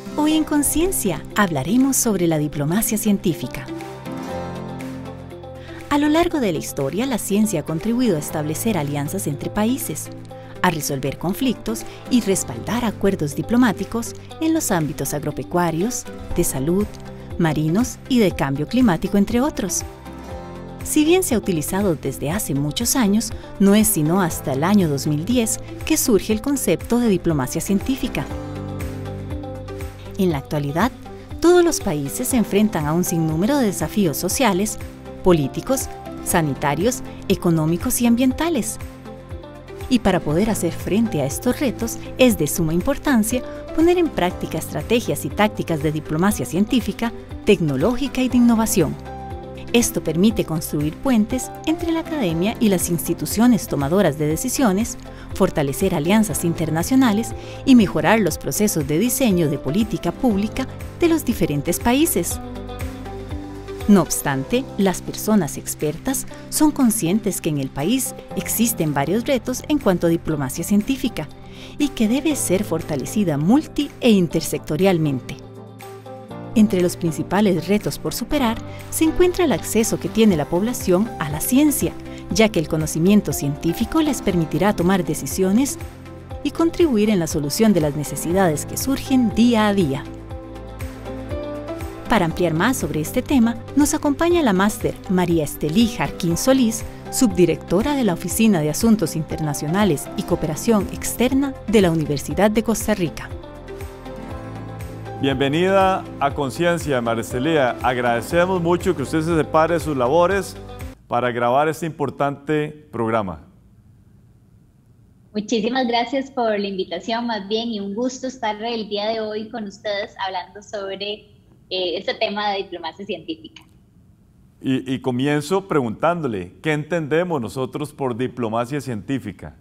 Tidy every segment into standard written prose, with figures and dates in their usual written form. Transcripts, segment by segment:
Hoy en Conciencia hablaremos sobre la diplomacia científica. A lo largo de la historia, la ciencia ha contribuido a establecer alianzas entre países, a resolver conflictos y respaldar acuerdos diplomáticos en los ámbitos agropecuarios, de salud, marinos y de cambio climático, entre otros. Si bien se ha utilizado desde hace muchos años, no es sino hasta el año 2010 que surge el concepto de diplomacia científica. En la actualidad, todos los países se enfrentan a un sinnúmero de desafíos sociales, políticos, sanitarios, económicos y ambientales. Y para poder hacer frente a estos retos, es de suma importancia poner en práctica estrategias y tácticas de diplomacia científica, tecnológica y de innovación. Esto permite construir puentes entre la academia y las instituciones tomadoras de decisiones, fortalecer alianzas internacionales y mejorar los procesos de diseño de política pública de los diferentes países. No obstante, las personas expertas son conscientes que en el país existen varios retos en cuanto a diplomacia científica y que debe ser fortalecida multi- e intersectorialmente. Entre los principales retos por superar se encuentra el acceso que tiene la población a la ciencia, ya que el conocimiento científico les permitirá tomar decisiones y contribuir en la solución de las necesidades que surgen día a día. Para ampliar más sobre este tema, nos acompaña la máster María Estelí Jarquín Solís, subdirectora de la Oficina de Asuntos Internacionales y Cooperación Externa de la Universidad de Costa Rica. Bienvenida a Conciencia, María Estelí. Agradecemos mucho que usted se separe de sus labores para grabar este importante programa. Muchísimas gracias por la invitación, más bien, y un gusto estar el día de hoy con ustedes hablando sobre este tema de diplomacia científica. Y comienzo preguntándole, ¿qué entendemos nosotros por diplomacia científica?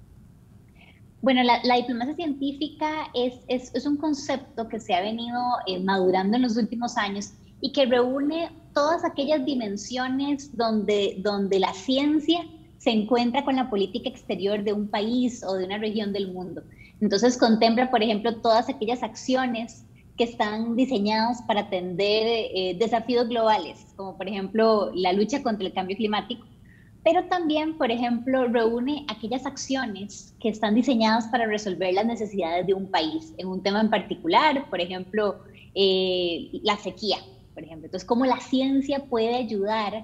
Bueno, la diplomacia científica es un concepto que se ha venido madurando en los últimos años y que reúne todas aquellas dimensiones donde la ciencia se encuentra con la política exterior de un país o de una región del mundo. Entonces contempla, por ejemplo, todas aquellas acciones que están diseñadas para atender desafíos globales, como por ejemplo la lucha contra el cambio climático, pero también, por ejemplo, reúne aquellas acciones que están diseñadas para resolver las necesidades de un país, en un tema en particular, por ejemplo, la sequía, por ejemplo. Entonces, cómo la ciencia puede ayudar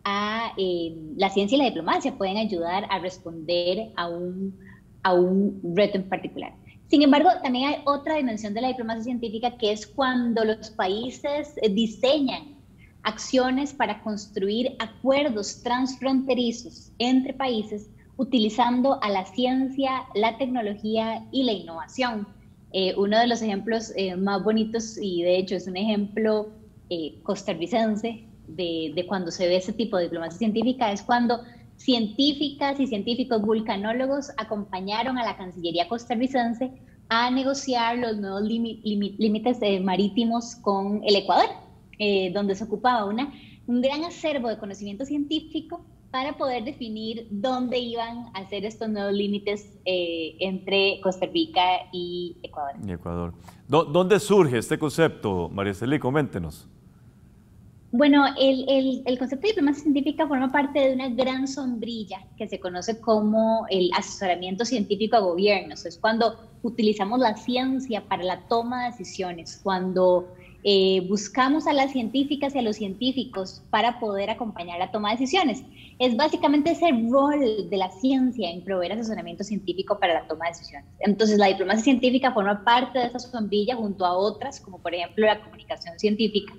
la ciencia y la diplomacia pueden ayudar a responder a un reto en particular. Sin embargo, también hay otra dimensión de la diplomacia científica, que es cuando los países diseñan acciones para construir acuerdos transfronterizos entre países utilizando a la ciencia, la tecnología y la innovación. Uno de los ejemplos más bonitos, y de hecho es un ejemplo costarricense de cuando se ve ese tipo de diplomacia científica, es cuando científicas y científicos vulcanólogos acompañaron a la Cancillería costarricense a negociar los nuevos límites marítimos con el Ecuador, donde se ocupaba un gran acervo de conocimiento científico para poder definir dónde iban a ser estos nuevos límites entre Costa Rica y Ecuador. ¿Dónde surge este concepto, María Estelí? Coméntenos. Bueno, el concepto de diplomacia científica forma parte de una gran sombrilla que se conoce como el asesoramiento científico a gobiernos. Es cuando utilizamos la ciencia para la toma de decisiones, cuando buscamos a las científicas y a los científicos para poder acompañar la toma de decisiones. Es básicamente ese rol de la ciencia en proveer asesoramiento científico para la toma de decisiones. Entonces, la diplomacia científica forma parte de esa sombrilla junto a otras, como por ejemplo la comunicación científica,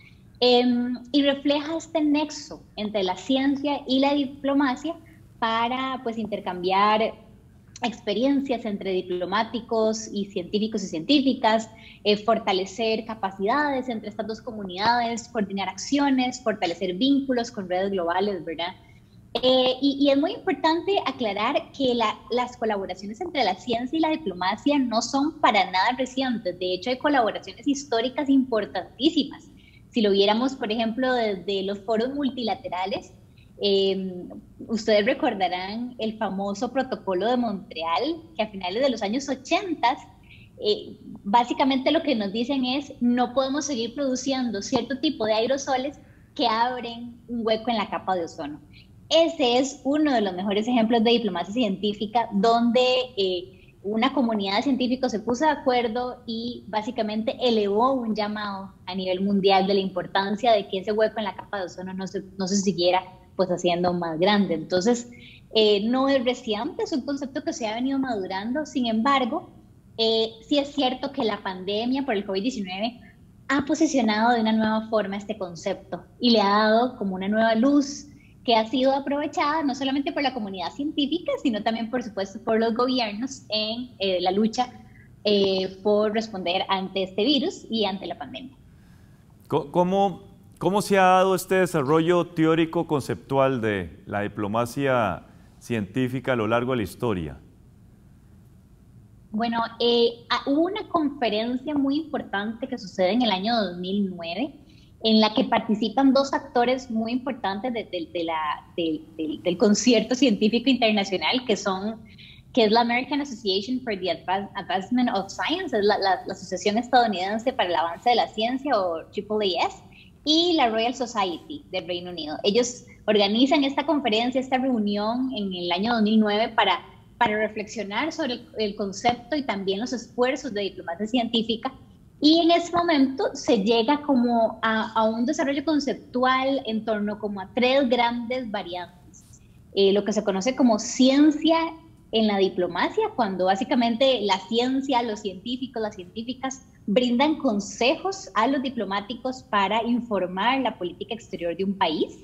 y refleja este nexo entre la ciencia y la diplomacia para intercambiar experiencias entre diplomáticos y científicas, fortalecer capacidades entre estas dos comunidades, coordinar acciones, fortalecer vínculos con redes globales, ¿verdad? Y es muy importante aclarar que las colaboraciones entre la ciencia y la diplomacia no son para nada recientes. De hecho, hay colaboraciones históricas importantísimas. Si lo viéramos, por ejemplo, desde los foros multilaterales, ustedes recordarán el famoso Protocolo de Montreal, que a finales de los años 80 básicamente lo que nos dicen es no podemos seguir produciendo cierto tipo de aerosoles que abren un hueco en la capa de ozono. Ese es uno de los mejores ejemplos de diplomacia científica donde una comunidad de científicos se puso de acuerdo y básicamente elevó un llamado a nivel mundial de la importancia de que ese hueco en la capa de ozono no se siguiera pues haciendo más grande. Entonces, no es reciente, es un concepto que se ha venido madurando. Sin embargo, sí es cierto que la pandemia por el COVID-19 ha posicionado de una nueva forma este concepto y le ha dado como una nueva luz que ha sido aprovechada no solamente por la comunidad científica, sino también, por supuesto, por los gobiernos en la lucha por responder ante este virus y ante la pandemia. ¿Cómo se ha dado este desarrollo teórico conceptual de la diplomacia científica a lo largo de la historia? Bueno, hubo una conferencia muy importante que sucede en el año 2009, en la que participan dos actores muy importantes del concierto científico internacional, que es la American Association for the Advancement of Science, es la Asociación Estadounidense para el Avance de la Ciencia, o AAAS, y la Royal Society del Reino Unido. Ellos organizan esta conferencia, esta reunión en el año 2009 para reflexionar sobre el concepto y también los esfuerzos de diplomacia científica. Y en ese momento se llega como a un desarrollo conceptual en torno como a tres grandes variantes. Lo que se conoce como ciencia en la diplomacia, cuando básicamente la ciencia, los científicos, las científicas brindan consejos a los diplomáticos para informar la política exterior de un país.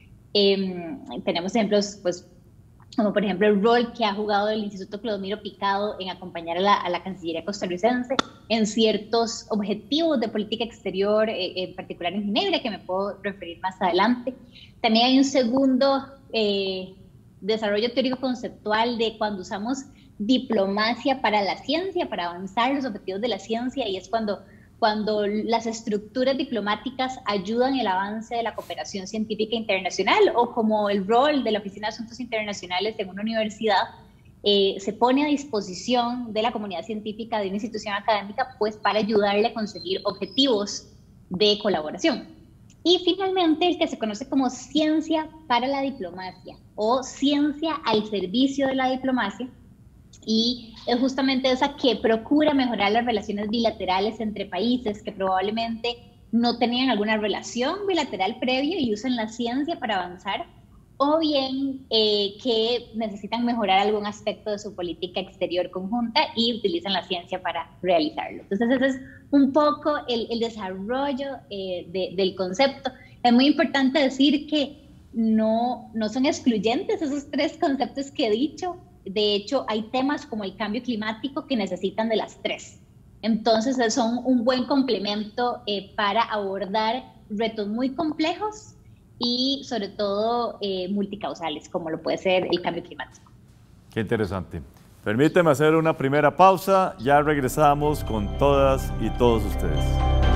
Tenemos ejemplos, pues, como por ejemplo el rol que ha jugado el Instituto Clodomiro Picado en acompañar a la Cancillería costarricense en ciertos objetivos de política exterior, en particular en Ginebra, que me puedo referir más adelante. También hay un segundo desarrollo teórico conceptual de cuando usamos diplomacia para la ciencia, para avanzar los objetivos de la ciencia, y es cuando las estructuras diplomáticas ayudan el avance de la cooperación científica internacional, o como el rol de la Oficina de Asuntos Internacionales en una universidad se pone a disposición de la comunidad científica de una institución académica, pues para ayudarle a conseguir objetivos de colaboración. Y finalmente el que se conoce como ciencia para la diplomacia o ciencia al servicio de la diplomacia, y es justamente esa que procura mejorar las relaciones bilaterales entre países que probablemente no tenían alguna relación bilateral previa y usan la ciencia para avanzar, o bien que necesitan mejorar algún aspecto de su política exterior conjunta y utilizan la ciencia para realizarlo. Entonces ese es un poco el desarrollo del concepto. Es muy importante decir que no son excluyentes esos tres conceptos que he dicho. De hecho, hay temas como el cambio climático que necesitan de las tres. Entonces, son un buen complemento para abordar retos muy complejos y, sobre todo, multicausales, como lo puede ser el cambio climático. Qué interesante. Permíteme hacer una primera pausa. Ya regresamos con todas y todos ustedes.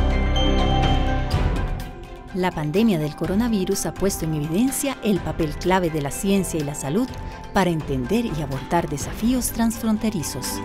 La pandemia del coronavirus ha puesto en evidencia el papel clave de la ciencia y la salud para entender y abordar desafíos transfronterizos.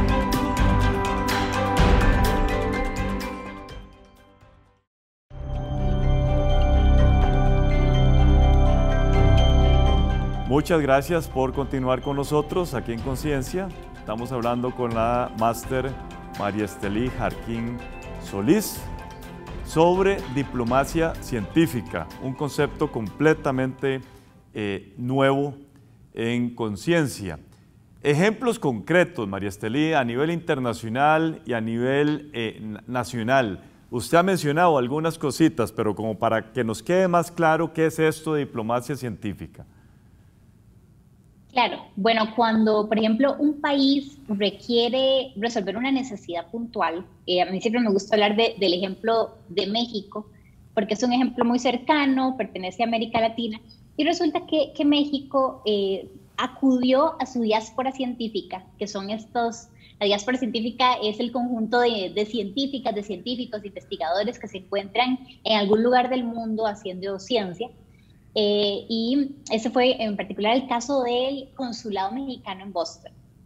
Muchas gracias por continuar con nosotros aquí en Conciencia. Estamos hablando con la máster María Estelí Jarquín Solís sobre diplomacia científica, un concepto completamente nuevo en Conciencia. Ejemplos concretos, María Estelí, a nivel internacional y a nivel nacional. Usted ha mencionado algunas cositas, pero como para que nos quede más claro qué es esto de diplomacia científica. Claro, bueno, cuando, por ejemplo, un país requiere resolver una necesidad puntual, a mí siempre me gusta hablar del ejemplo de México, porque es un ejemplo muy cercano, pertenece a América Latina, y resulta que México acudió a su diáspora científica, que son la diáspora científica es el conjunto de científicas, de científicos, de investigadores que se encuentran en algún lugar del mundo haciendo ciencia. Y ese fue en particular el caso del consulado mexicano en Boston.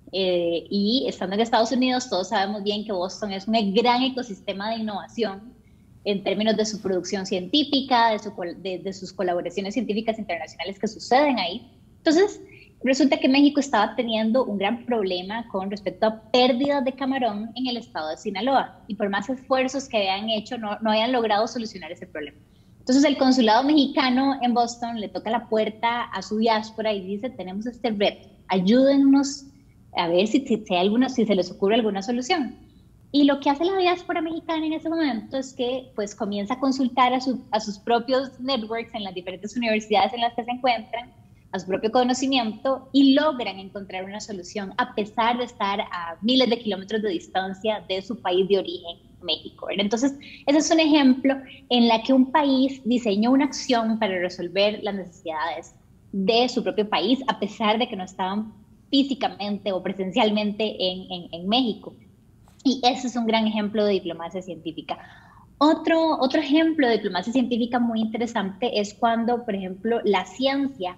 y estando en Estados Unidos, todos sabemos bien que Boston es un gran ecosistema de innovación en términos de su producción científica, de sus colaboraciones científicas internacionales que suceden ahí. Entonces, resulta que México estaba teniendo un gran problema con respecto a pérdidas de camarón en el estado de Sinaloa, y por más esfuerzos que habían hecho, no habían logrado solucionar ese problema. Entonces, el consulado mexicano en Boston le toca la puerta a su diáspora y dice: tenemos este reto, ayúdennos a ver si se les ocurre alguna solución. Y lo que hace la diáspora mexicana en ese momento es que pues comienza a consultar a sus propios networks en las diferentes universidades en las que se encuentran, a su propio conocimiento, y logran encontrar una solución a pesar de estar a miles de kilómetros de distancia de su país de origen, México, ¿verdad? Entonces, ese es un ejemplo en la que un país diseñó una acción para resolver las necesidades de su propio país, a pesar de que no estaban físicamente o presencialmente en México. Y ese es un gran ejemplo de diplomacia científica. Otro ejemplo de diplomacia científica muy interesante es cuando, por ejemplo, la ciencia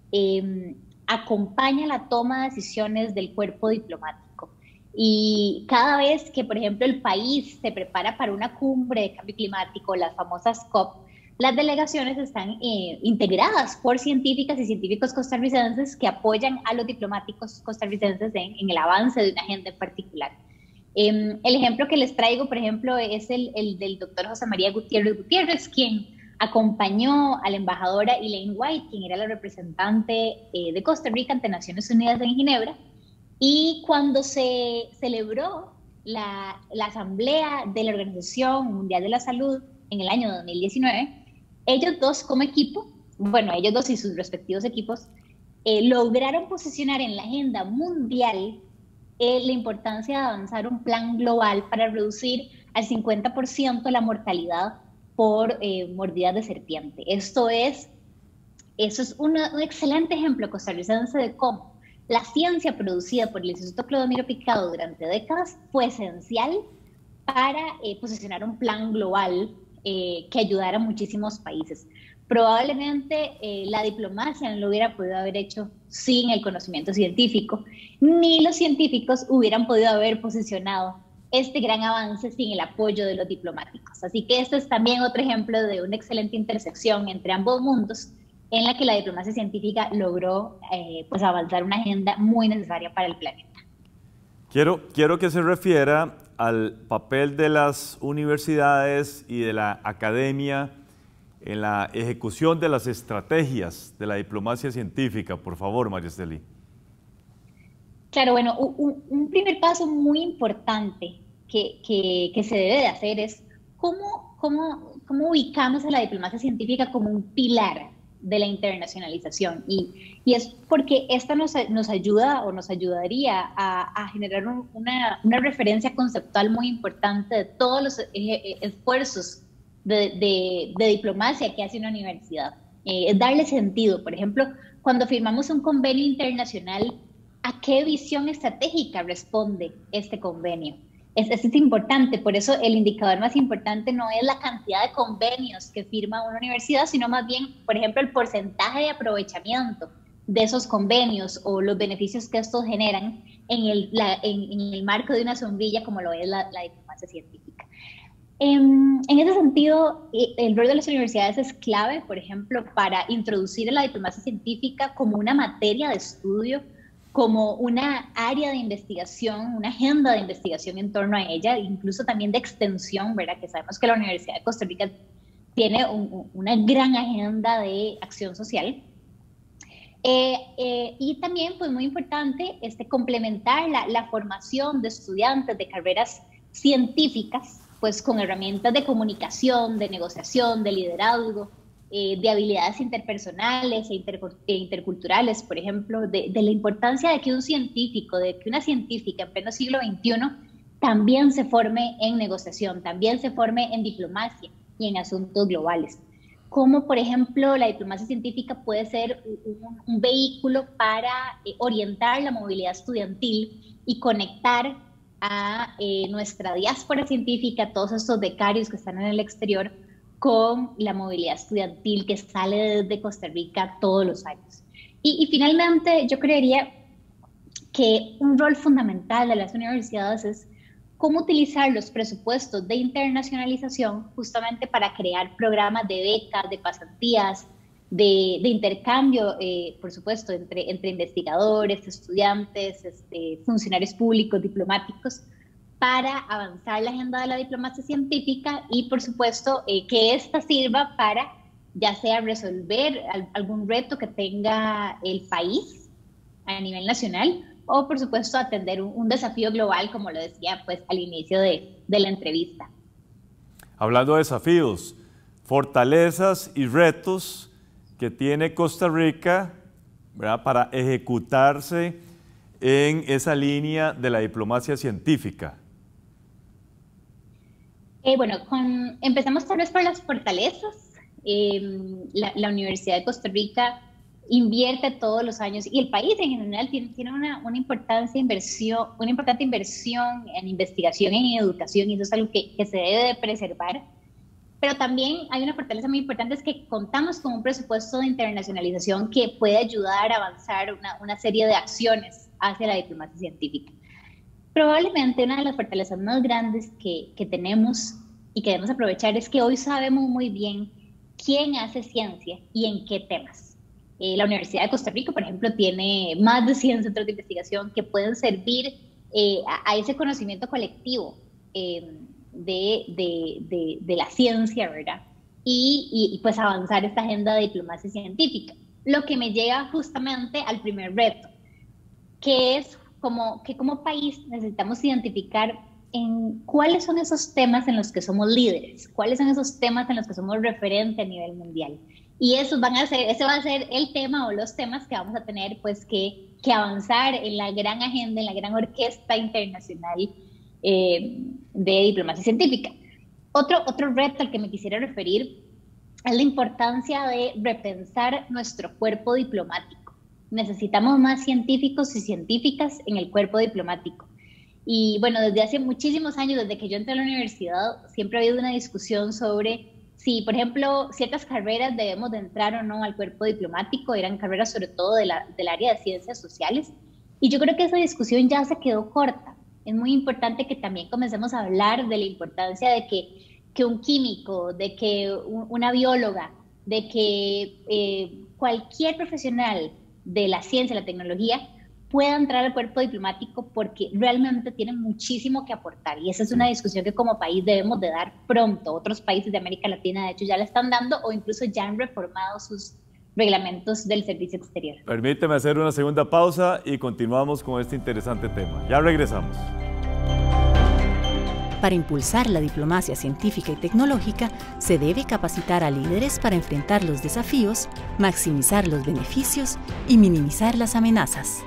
acompaña la toma de decisiones del cuerpo diplomático. Y cada vez que, por ejemplo, el país se prepara para una cumbre de cambio climático, las famosas COP, las delegaciones están integradas por científicas y científicos costarricenses que apoyan a los diplomáticos costarricenses en el avance de una agenda en particular. El ejemplo que les traigo, por ejemplo, es el del doctor José María Gutiérrez, quien acompañó a la embajadora Elaine White, quien era la representante de Costa Rica ante Naciones Unidas en Ginebra, y cuando se celebró la Asamblea de la Organización Mundial de la Salud en el año 2019, ellos dos como equipo, bueno, ellos dos y sus respectivos equipos, lograron posicionar en la agenda mundial la importancia de avanzar un plan global para reducir al 50% la mortalidad por mordidas de serpiente. Eso es un excelente ejemplo costarricense de cómo la ciencia producida por el Instituto Clodomiro Picado durante décadas fue esencial para posicionar un plan global que ayudara a muchísimos países. Probablemente la diplomacia no lo hubiera podido haber hecho sin el conocimiento científico, ni los científicos hubieran podido haber posicionado este gran avance sin el apoyo de los diplomáticos. Así que este es también otro ejemplo de una excelente intersección entre ambos mundos, en la que la diplomacia científica logró pues avanzar una agenda muy necesaria para el planeta. Quiero que se refiera al papel de las universidades y de la academia en la ejecución de las estrategias de la diplomacia científica. Por favor, María Estely. Claro, bueno, un primer paso muy importante que se debe de hacer es cómo ubicamos a la diplomacia científica como un pilar de la internacionalización. Y es porque esta nos ayuda o nos ayudaría a generar una referencia conceptual muy importante de todos los esfuerzos de diplomacia que hace una universidad. Es darle sentido. Por ejemplo, cuando firmamos un convenio internacional, ¿a qué visión estratégica responde este convenio? Es importante, por eso el indicador más importante no es la cantidad de convenios que firma una universidad, sino más bien, por ejemplo, el porcentaje de aprovechamiento de esos convenios o los beneficios que estos generan en el marco de una sombrilla como lo es la diplomacia científica. En ese sentido, el rol de las universidades es clave, por ejemplo, para introducir a la diplomacia científica como una materia de estudio, como una área de investigación, una agenda de investigación en torno a ella, incluso también de extensión, ¿verdad? Que sabemos que la Universidad de Costa Rica tiene una gran agenda de acción social. Y también, pues muy importante, complementar la formación de estudiantes de carreras científicas, pues con herramientas de comunicación, de negociación, de liderazgo, de habilidades interpersonales e interculturales, por ejemplo, de la importancia de que un científico, de que una científica en pleno siglo XXI también se forme en negociación, también se forme en diplomacia y en asuntos globales. Como, por ejemplo, la diplomacia científica puede ser un vehículo para orientar la movilidad estudiantil y conectar a nuestra diáspora científica, todos estos becarios que están en el exterior, con la movilidad estudiantil que sale desde Costa Rica todos los años. Y finalmente, yo creería que un rol fundamental de las universidades es cómo utilizar los presupuestos de internacionalización justamente para crear programas de becas, de pasantías, de intercambio, por supuesto, entre investigadores, estudiantes, funcionarios públicos, diplomáticos, para avanzar la agenda de la diplomacia científica y, por supuesto, que ésta sirva para ya sea resolver algún reto que tenga el país a nivel nacional o, por supuesto, atender un desafío global, como lo decía pues, al inicio de la entrevista. Hablando de desafíos, fortalezas y retos que tiene Costa Rica, ¿verdad?, para ejecutarse en esa línea de la diplomacia científica. Bueno, empezamos tal vez por las fortalezas. La Universidad de Costa Rica invierte todos los años, y el país en general tiene una importante inversión en investigación, en educación, y eso es algo que se debe de preservar. Pero también hay una fortaleza muy importante, es que contamos con un presupuesto de internacionalización que puede ayudar a avanzar una serie de acciones hacia la diplomacia científica. Probablemente una de las fortalezas más grandes que tenemos y que debemos aprovechar es que hoy sabemos muy bien quién hace ciencia y en qué temas. La Universidad de Costa Rica, por ejemplo, tiene más de 100 centros de investigación que pueden servir a ese conocimiento colectivo de la ciencia, ¿verdad? Y pues avanzar esta agenda de diplomacia científica. Lo que me llega justamente al primer reto, que es que como país necesitamos identificar en cuáles son esos temas en los que somos líderes, cuáles son esos temas en los que somos referentes a nivel mundial. Y ese va a ser el tema o los temas que vamos a tener pues que avanzar en la gran agenda, en la gran orquesta internacional de diplomacia científica. Otro reto al que me quisiera referir es la importancia de repensar nuestro cuerpo diplomático. Necesitamos más científicos y científicas en el cuerpo diplomático. Y bueno, desde hace muchísimos años, desde que yo entré a la universidad, siempre ha habido una discusión sobre si, por ejemplo, ciertas carreras debemos de entrar o no al cuerpo diplomático. Eran carreras sobre todo del área de ciencias sociales. Y yo creo que esa discusión ya se quedó corta. Es muy importante que también comencemos a hablar de la importancia de que un químico, de que una bióloga, de que cualquier profesional de la ciencia, la tecnología, pueda entrar al cuerpo diplomático porque realmente tienen muchísimo que aportar. Y esa es una discusión que como país debemos de dar pronto. Otros países de América Latina, de hecho, ya la están dando o incluso ya han reformado sus reglamentos del servicio exterior. Permíteme hacer una segunda pausa y continuamos con este interesante tema. Ya regresamos. Para impulsar la diplomacia científica y tecnológica, se debe capacitar a líderes para enfrentar los desafíos, maximizar los beneficios y minimizar las amenazas.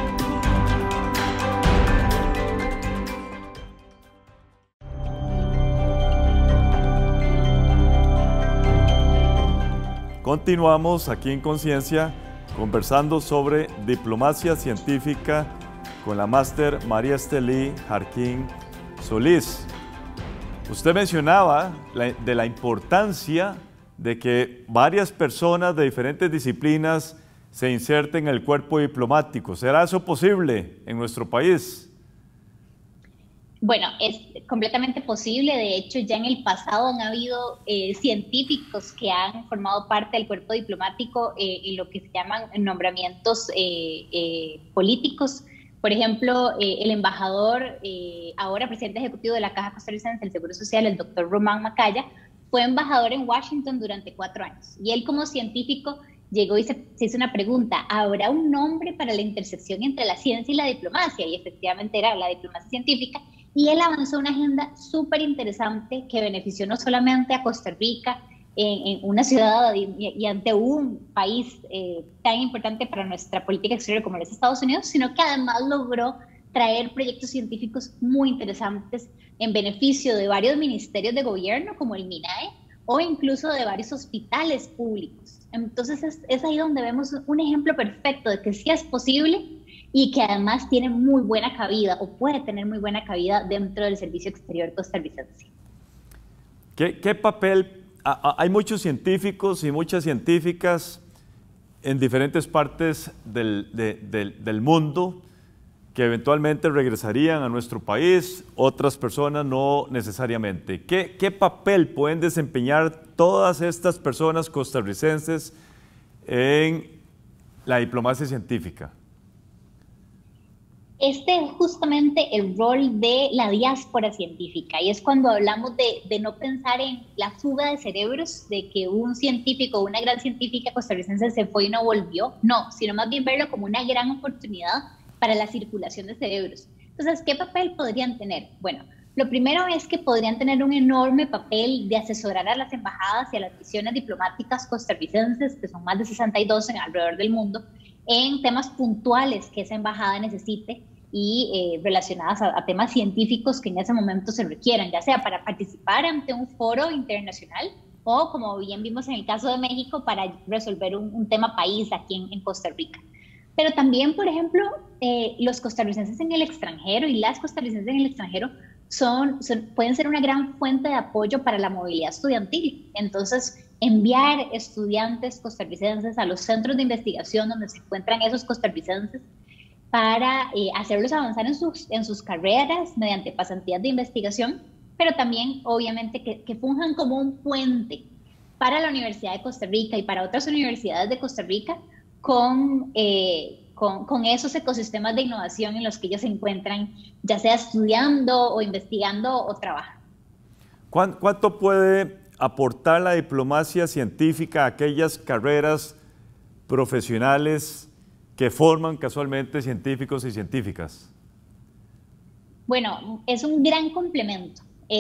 Continuamos aquí en Conciencia conversando sobre diplomacia científica con la máster María Estelí Jarquín Solís. Usted mencionaba de la importancia de que varias personas de diferentes disciplinas se inserten en el cuerpo diplomático. ¿Será eso posible en nuestro país? Bueno, es completamente posible. De hecho, ya en el pasado han habido científicos que han formado parte del cuerpo diplomático en lo que se llaman nombramientos políticos. Por ejemplo, el embajador, ahora presidente ejecutivo de la Caja Costarricense del Seguro Social, el doctor Román Macaya, fue embajador en Washington durante 4 años. Y él como científico llegó y se hizo una pregunta: ¿habrá un nombre para la intersección entre la ciencia y la diplomacia? Y efectivamente era la diplomacia científica. Y él avanzó una agenda súper interesante que benefició no solamente a Costa Rica, en una ciudad y ante un país tan importante para nuestra política exterior como es Estados Unidos, sino que además logró traer proyectos científicos muy interesantes en beneficio de varios ministerios de gobierno como el MINAE o incluso de varios hospitales públicos. Entonces es ahí donde vemos un ejemplo perfecto de que sí es posible y que además tiene muy buena cabida o puede tener muy buena cabida dentro del servicio exterior costarricense. ¿Qué papel? Hay muchos científicos y muchas científicas en diferentes partes del mundo que eventualmente regresarían a nuestro país, otras personas no necesariamente. ¿Qué papel pueden desempeñar todas estas personas costarricenses en la diplomacia científica? Este es justamente el rol de la diáspora científica, y es cuando hablamos de no pensar en la fuga de cerebros, de que un científico o una gran científica costarricense se fue y no volvió, no, sino más bien verlo como una gran oportunidad para la circulación de cerebros. Entonces, ¿qué papel podrían tener? Bueno, lo primero es que podrían tener un enorme papel de asesorar a las embajadas y a las misiones diplomáticas costarricenses, que son más de 62 alrededor del mundo, en temas puntuales que esa embajada necesite y relacionadas a temas científicos que en ese momento se requieran, ya sea para participar ante un foro internacional o, como bien vimos en el caso de México, para resolver un tema país aquí en Costa Rica. Pero también, por ejemplo, los costarricenses en el extranjero y las costarricenses en el extranjero pueden ser una gran fuente de apoyo para la movilidad estudiantil. Entonces, enviar estudiantes costarricenses a los centros de investigación donde se encuentran esos costarricenses para hacerlos avanzar en sus carreras mediante pasantías de investigación, pero también, obviamente, que funjan como un puente para la Universidad de Costa Rica y para otras universidades de Costa Rica con esos ecosistemas de innovación en los que ellos se encuentran, ya sea estudiando o investigando o trabajando. ¿Cuánto puede aportar la diplomacia científica a aquellas carreras profesionales que forman casualmente científicos y científicas? Bueno, es un gran complemento.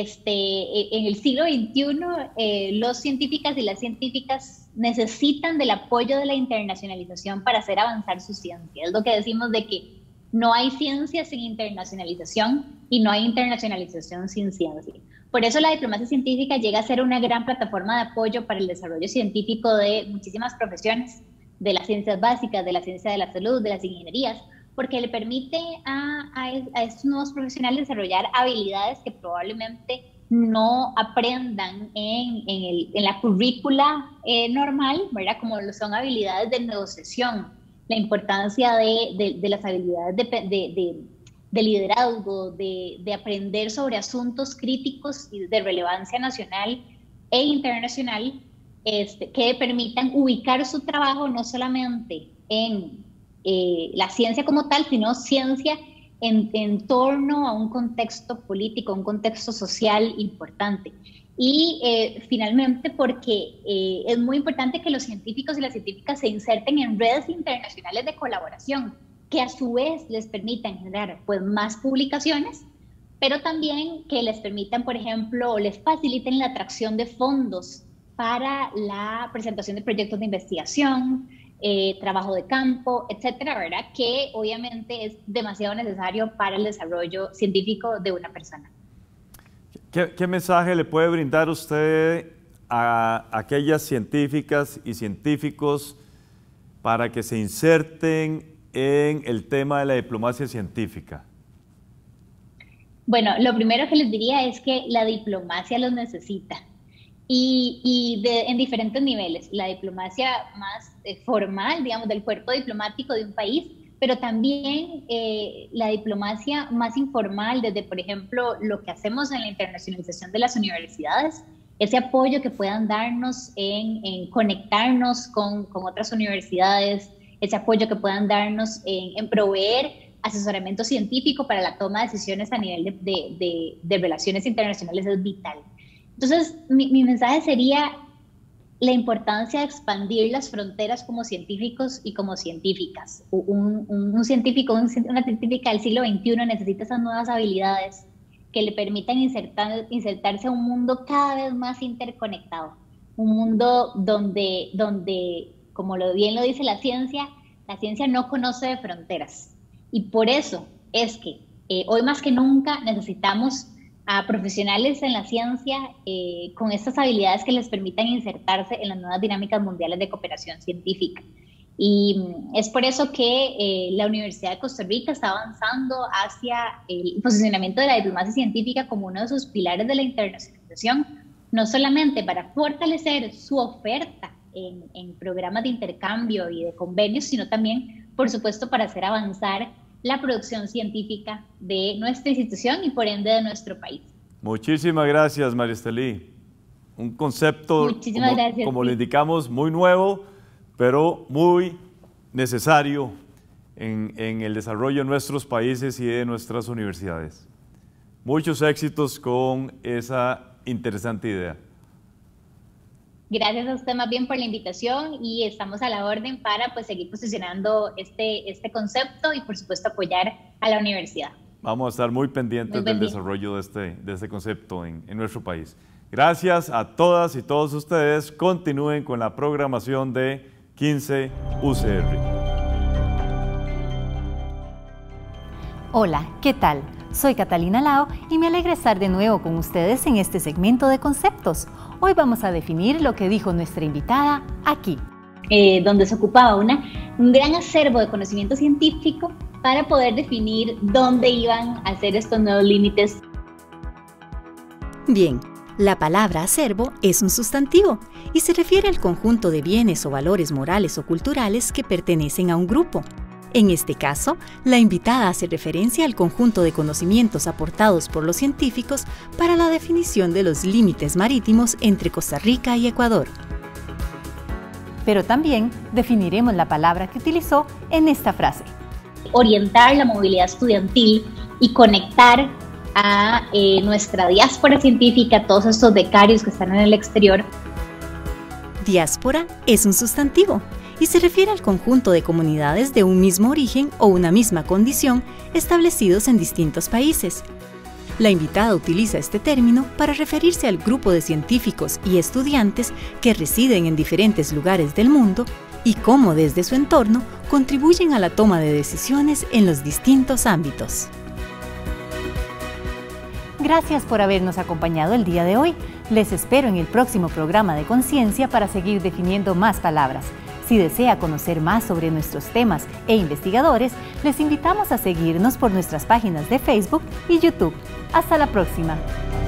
En el siglo XXI, los científicas y las científicas necesitan del apoyo de la internacionalización para hacer avanzar su ciencia. Es lo que decimos de que no hay ciencia sin internacionalización y no hay internacionalización sin ciencia. Por eso la diplomacia científica llega a ser una gran plataforma de apoyo para el desarrollo científico de muchísimas profesiones, de las ciencias básicas, de la ciencia de la salud, de las ingenierías, porque le permite a estos nuevos profesionales desarrollar habilidades que probablemente no aprendan en la currícula normal, ¿verdad? Como son habilidades de negociación, la importancia de las habilidades de liderazgo, de aprender sobre asuntos críticos y de relevancia nacional e internacional, que permitan ubicar su trabajo no solamente en la ciencia como tal, sino ciencia en torno a un contexto político, un contexto social importante. Y finalmente, porque es muy importante que los científicos y las científicas se inserten en redes internacionales de colaboración, que a su vez les permitan generar pues, más publicaciones, pero también que les permitan, por ejemplo, o les faciliten la atracción de fondos para la presentación de proyectos de investigación, trabajo de campo, etcétera, ¿verdad? Que obviamente es demasiado necesario para el desarrollo científico de una persona. ¿Qué mensaje le puede brindar usted a aquellas científicas y científicos para que se inserten en el tema de la diplomacia científica? Bueno, lo primero que les diría es que la diplomacia los necesita. En diferentes niveles, la diplomacia más formal, digamos, del cuerpo diplomático de un país, pero también la diplomacia más informal, desde, por ejemplo, lo que hacemos en la internacionalización de las universidades, ese apoyo que puedan darnos en conectarnos con otras universidades, ese apoyo que puedan darnos en proveer asesoramiento científico para la toma de decisiones a nivel de relaciones internacionales es vital. Entonces, mi mensaje sería la importancia de expandir las fronteras como científicos y como científicas. Un científico, una científica del siglo XXI necesita esas nuevas habilidades que le permitan insertarse a un mundo cada vez más interconectado. Un mundo donde como bien lo dice la ciencia no conoce de fronteras. Y por eso es que hoy más que nunca necesitamos a profesionales en la ciencia con estas habilidades que les permitan insertarse en las nuevas dinámicas mundiales de cooperación científica. Y es por eso que la Universidad de Costa Rica está avanzando hacia el posicionamiento de la diplomacia científica como uno de sus pilares de la internacionalización, no solamente para fortalecer su oferta en programas de intercambio y de convenios, sino también, por supuesto, para hacer avanzar la producción científica de nuestra institución y por ende de nuestro país. Muchísimas gracias, María Estelí. Un concepto, como le indicamos, muy nuevo, pero muy necesario en el desarrollo de nuestros países y de nuestras universidades. Muchos éxitos con esa interesante idea. Gracias a usted más bien por la invitación y estamos a la orden para pues, seguir posicionando este concepto y por supuesto apoyar a la universidad. Vamos a estar muy pendientes del desarrollo de este concepto en nuestro país. Gracias a todas y todos ustedes. Continúen con la programación de 15 UCR. Hola, ¿qué tal? Soy Catalina Lao y me alegra estar de nuevo con ustedes en este segmento de conceptos. Hoy vamos a definir lo que dijo nuestra invitada aquí. Donde se ocupaba un gran acervo de conocimiento científico para poder definir dónde iban a ser estos nuevos límites. Bien, la palabra acervo es un sustantivo y se refiere al conjunto de bienes o valores morales o culturales que pertenecen a un grupo. En este caso, la invitada hace referencia al conjunto de conocimientos aportados por los científicos para la definición de los límites marítimos entre Costa Rica y Ecuador. Pero también definiremos la palabra que utilizó en esta frase. Orientar la movilidad estudiantil y conectar a nuestra diáspora científica, todos estos becarios que están en el exterior. Diáspora es un sustantivo y se refiere al conjunto de comunidades de un mismo origen o una misma condición establecidos en distintos países. La invitada utiliza este término para referirse al grupo de científicos y estudiantes que residen en diferentes lugares del mundo y cómo desde su entorno contribuyen a la toma de decisiones en los distintos ámbitos. Gracias por habernos acompañado el día de hoy. Les espero en el próximo programa de Conciencia para seguir definiendo más palabras. Si desea conocer más sobre nuestros temas e investigadores, les invitamos a seguirnos por nuestras páginas de Facebook y YouTube. Hasta la próxima.